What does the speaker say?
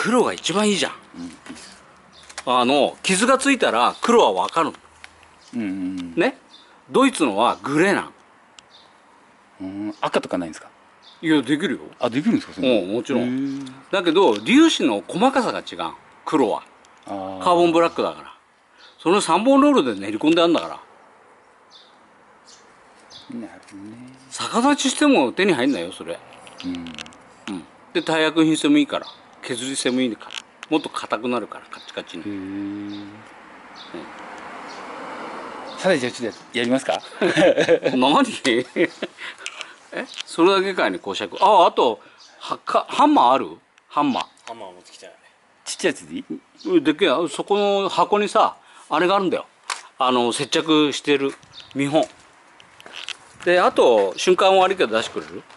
黒が一番いいじゃん。 うん、いいっす。 傷がついたら黒は分かる。 うんうんね。ドイツのはグレーなん。 うん。赤とかないんですか？ いや、できるよ。 あ、できるんですか？それ。 もちろん。 ん。 だけど、粒子の細かさが違う。黒は。 あーカーボンブラックだから。その3本ロールで練り込んであるんだから。 なるほどね。 逆立ちしても手に入んないよ、それ。 うん。 うん。で、耐薬品性もいいから。削り性もいいから。もっと硬くなるから、カチカチに。 へえ。さて、じゃあちょっとやりますか？ 何それだけかいに講釈。あと、ハンマーある？ハンマー。 ハンマー持ってきてない。 ちっちゃいやつでいい？ でっけえ、そこの箱にさ、あれがあるんだよ。接着してる見本。で、あと、瞬間悪いけど出してくれる？